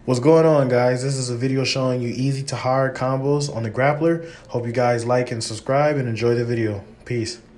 What's going on, guys? This is a video showing you easy to hard combos on the grappler. Hope you guys like and subscribe and enjoy the video. Peace.